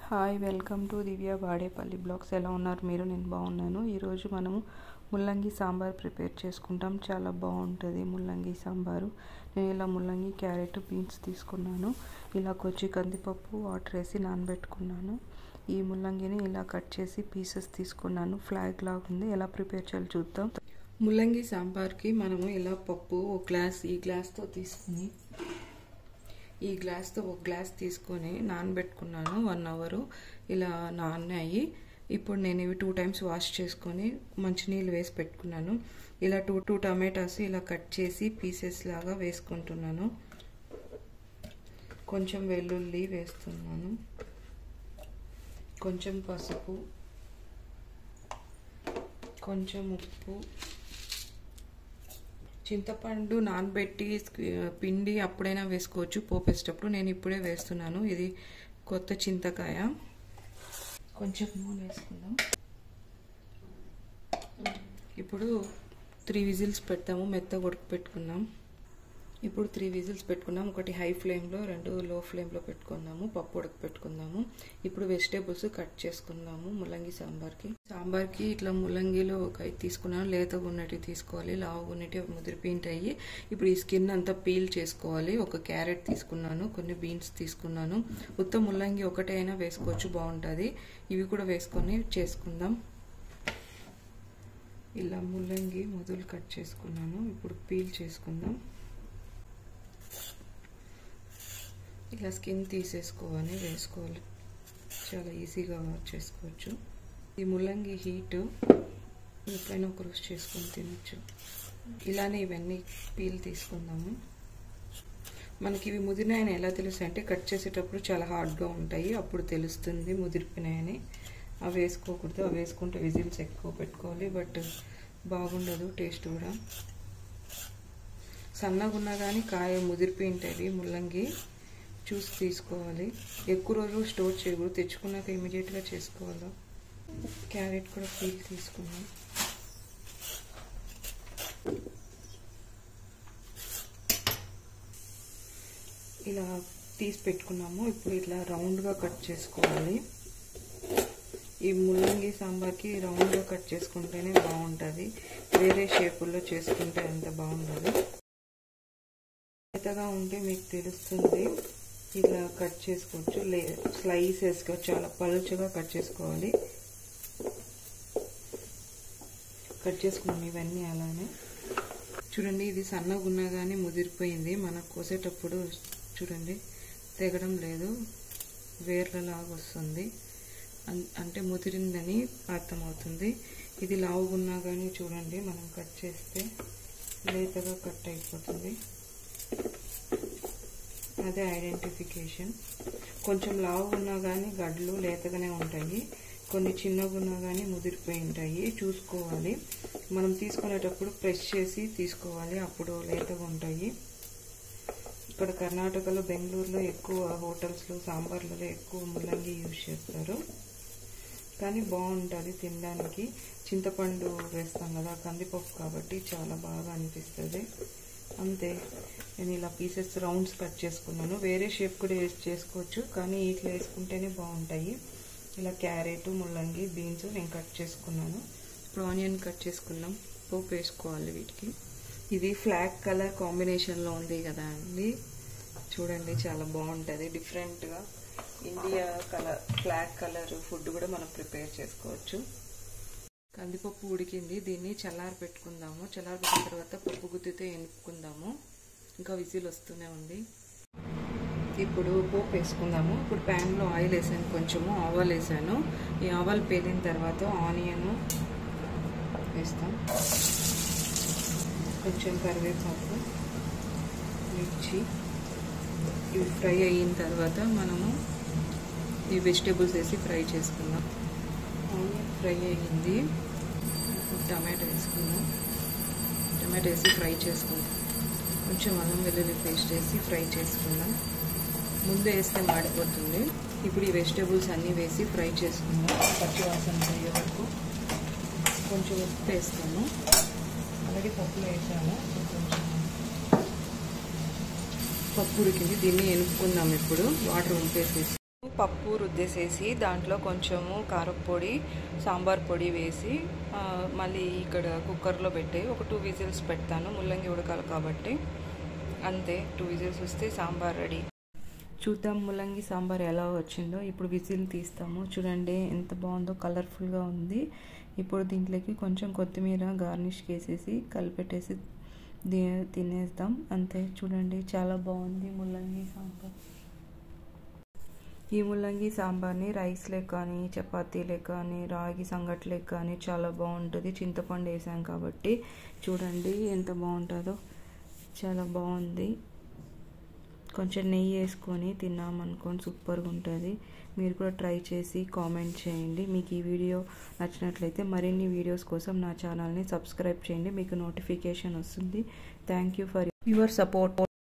Hi welcome to Divya Badepalli blogs. ఎలా ఉన్నారు మీరు? నేను బాగున్నాను. ఈరోజు మనము ముల్లంగి సాంబార్ ప్రిపేర్ చేసుకుంటాం. చాలా బాగుంటుంది ముల్లంగి సాంబారు. నేను ఇలా ముల్లంగి, క్యారెట్, బీన్స్ తీసుకున్నాను. ఇలా కొంచెం కందిపప్పు వాటర్ వేసి నానబెట్టుకున్నాను. ఈ ముల్లంగిని ఇలా కట్ చేసి పీసెస్ తీసుకున్నాను. ఫ్లాగ్ లాగా ఉంది. ఎలా ప్రిపేర్ చేయాలో చూద్దాం. ముల్లంగి సాంబార్కి మనము ఇలా పప్పు ఈ గ్లాస్తో తీసుకుని ఈ గ్లాస్తో ఒక గ్లాస్ తీసుకొని నానబెట్టుకున్నాను. 1 అవర్ ఇలా నానాయి. ఇప్పుడు నేను ఇవి 2 టైమ్స్ వాష్ చేసుకొని మంచినీళ్ళు వేసి పెట్టుకున్నాను. ఇలా 2 టమాటాస్ ఇలా కట్ చేసి పీసెస్ లాగా వేసుకుంటున్నాను. కొంచెం వెల్లుల్లి వేస్తున్నాను, కొంచెం పసుపు, కొంచెం ఉప్పు, చింతపండు నానబెట్టి పిండి అప్పుడైనా వేసుకోవచ్చు పోపేసేటప్పుడు. నేను ఇప్పుడే వేస్తున్నాను. ఇది కొత్త చింతకాయ. కొంచెం నూనె వేసుకుందాం. ఇప్పుడు 3 విజిల్స్ పెడతాము. మెత్తగా ఉడకపెట్టుకున్నాం. ఇప్పుడు 3 విజిల్స్ పెట్టుకున్నాం. ఒకటి హై ఫ్లేమ్లో, 2 లో ఫ్లేమ్లో పెట్టుకున్నాము. పప్పు ఉడకపెట్టుకుందాము. ఇప్పుడు వెజిటేబుల్స్ కట్ చేసుకుందాము. ముల్లంగి సాంబార్కి ఇట్లా ముల్లంగిలో ఒక 5 తీసుకున్నాను. లేతగా ఉన్నట్టు తీసుకోవాలి, లావుగా ఉన్నట్టు ముదిరిపోయింటాయి. ఇప్పుడు ఈ స్కిన్ అంతా పీల్ చేసుకోవాలి. ఒక క్యారెట్ తీసుకున్నాను, కొన్ని బీన్స్ తీసుకున్నాను. ఉత్త ముల్లంగి ఒకటైనా వేసుకోవచ్చు, బాగుంటుంది. ఇవి కూడా వేసుకొని చేసుకుందాం. ఇలా ముల్లంగి మొదలు కట్ చేసుకున్నాను. ఇప్పుడు పీల్ చేసుకుందాం. ఇలా స్కిన్ తీసేసుకోవాలి, వేసుకోవాలి. చాలా ఈజీగా చేసుకోవచ్చు. ఈ ముల్లంగి హీట్ ఎప్పుడైనా ఒక రోజు చేసుకొని తినచ్చు. ఇలానే ఇవన్నీ పీల్ తీసుకుందాము. మనకి ఇవి ముదిరినాయని ఎలా తెలుస్తాయి అంటే కట్ చేసేటప్పుడు చాలా హార్డ్గా ఉంటాయి, అప్పుడు తెలుస్తుంది ముదిరిపోయినాయని. అవి వేసుకోకూడదు. అవి వేసుకుంటే విజిల్స్ ఎక్కువ పెట్టుకోవాలి, బట్ బాగుండదు టేస్ట్ కూడా. సన్నగా ఉన్నా కానీ కాయ ముదిరిపోయి ఉంటాయి. ముల్లంగి చూసి తీసుకోవాలి. ఎక్కువ రోజులు స్టోర్ చేయకూడదు, తెచ్చుకున్నాక ఇమీడియట్గా చేసుకోవాలి. క్యారెట్ కూడా పీల్ తీసుకున్నాం. ఇలా తీసి పెట్టుకున్నాము. ఇప్పుడు ఇట్లా రౌండ్గా కట్ చేసుకోవాలి. ఈ ముల్లంగి సాంబార్కి రౌండ్గా కట్ చేసుకుంటేనే బాగుంటుంది. వేరే షేపుల్లో చేసుకుంటే అంత బాగుండదు. మెత్తగా ఉంటే మీకు తెలుస్తుంది. ఇలా కట్ చేసుకోవచ్చు. స్లైసెస్గా చాలా పలుచగా కట్ చేసుకోవాలి. కట్ చేసుకున్నాం ఇవన్నీ అలానే. చూడండి, ఇది సన్నగా ఉన్నా కానీ ముదిరిపోయింది. మనకు కోసేటప్పుడు చూడండి తెగడం లేదు, వేర్లలాగా వస్తుంది. అంటే ముదిరిందని అర్థమవుతుంది. ఇది లావుగున్నా కానీ చూడండి మనం కట్ చేస్తే లేతగా కట్ అయిపోతుంది. అదే ఐడెంటిఫికేషన్. కొంచెం లావుగా ఉన్నా కానీ గడ్డలు లేతగానే ఉంటాయి, కొన్ని చిన్నగా ఉన్నా కానీ ముదిరిపోయి ఉంటాయి. చూసుకోవాలి. మనం తీసుకునేటప్పుడు ప్రెస్ చేసి తీసుకోవాలి, అప్పుడు లేతగా ఉంటాయి. ఇక్కడ కర్ణాటకలో, బెంగళూరులో ఎక్కువ హోటల్స్లో సాంబార్లలో ఎక్కువ ముల్లంగి యూజ్ చేస్తారు. కానీ బాగుంటుంది తినడానికి. చింతపండు వేస్తాం కదా, కందిపప్పు కాబట్టి చాలా బాగా అనిపిస్తుంది. అంతే. నేను ఇలా పీసెస్ రౌండ్స్ కట్ చేసుకున్నాను. వేరే షేప్ కూడా చేసుకోవచ్చు, కానీ ఇట్లా వేసుకుంటేనే బాగుంటాయి. ఇలా క్యారెట్, ముల్లంగి, బీన్స్ నేను కట్ చేసుకున్నాను. ఇప్పుడు ఆనియన్ కట్ చేసుకున్నాం. పోపు వేసుకోవాలి వీటికి. ఇది ఫ్లాగ్ కలర్ కాంబినేషన్లో ఉంది కదా అండి, చూడండి చాలా బాగుంటుంది. డిఫరెంట్గా India colour, flag colour food కూడా మనం ప్రిపేర్ చేసుకోవచ్చు. కందిపప్పు ఉడికింది. దీన్ని చల్లారి పెట్టుకుందాము. చల్లారి పెట్టిన తర్వాత పప్పు గుత్తితో ఎనుపుకుందాము. ఇంకా విజిల్ వస్తూనే ఉంది. ఇప్పుడు పోపు వేసుకుందాము. ఇప్పుడు ప్యాన్లో ఆయిల్ వేసాను, కొంచెము ఆవాలు వేసాను. ఈ ఆవాలు పేలిన తర్వాత ఆనియన్ వేస్తాం, కొంచెం కరివేపాకు, మిర్చి. ఇవి ఫ్రై అయిన తర్వాత మనము ఈ వెజిటేబుల్స్ వేసి ఫ్రై చేసుకుందాం. ఆనియన్ ఫ్రై అయ్యింది. టమాటో వేసుకుందాం. టమాటో వేసి ఫ్రై చేసుకుందాం. కొంచెం అల్లం వెల్లుల్లి పేస్ట్ వేసి ఫ్రై చేసుకుందాం. ముందు వేస్తే మాడిపోతుంది. ఇప్పుడు ఈ వెజిటేబుల్స్ అన్నీ వేసి ఫ్రై చేసుకుందాం. పచ్చివాసన పోయే వరకు. కొంచెం ఉప్పు వేస్తాము. అలాగే పప్పులో వేసాము. కొంచెం పప్పు ఉడికింది. దీన్ని ఎనుపుకుందాం. ఇప్పుడు వాటర్ ఉంపేసేసి పప్పు రుద్దేసేసి దాంట్లో కొంచెము కారపొడి సాంబార్ పొడి వేసి మళ్ళీ ఇక్కడ కుక్కర్లో పెట్టి ఒక 2 విజిల్స్ పెడతాను. ముల్లంగి ఉడకాలి కాబట్టి అంతే. 2 విజిల్స్ వస్తే సాంబార్ రెడీ. చూద్దాం ముల్లంగి సాంబార్ ఎలా వచ్చిందో. ఇప్పుడు విజిల్ తీస్తాము. చూడండి ఎంత బాగుందో, కలర్ఫుల్గా ఉంది. ఇప్పుడు దీంట్లోకి కొంచెం కొత్తిమీర గార్నిష్ చేసేసి కలిపెట్టేసి తినేద్దాం అంతే. చూడండి చాలా బాగుంది ముల్లంగి సాంబార్. ఈ ముల్లంగి సాంబార్ని రైస్లే కానీ చపాతీలే కానీ రాగి సంగట్లే కానీ చాలా బాగుంటుంది. చింతపండు వేసాం కాబట్టి చూడండి ఎంత బాగుంటుందో, చాలా బాగుంది. కొంచెం నెయ్యి వేసుకొని తిన్నామనుకోండి సూపర్గా ఉంటుంది. మీరు కూడా ట్రై చేసి కామెంట్ చేయండి. మీకు ఈ వీడియో నచ్చినట్లయితే మరిన్ని వీడియోస్ కోసం నా ఛానల్ని సబ్స్క్రైబ్ చేయండి. మీకు నోటిఫికేషన్ వస్తుంది. Thank you for your support.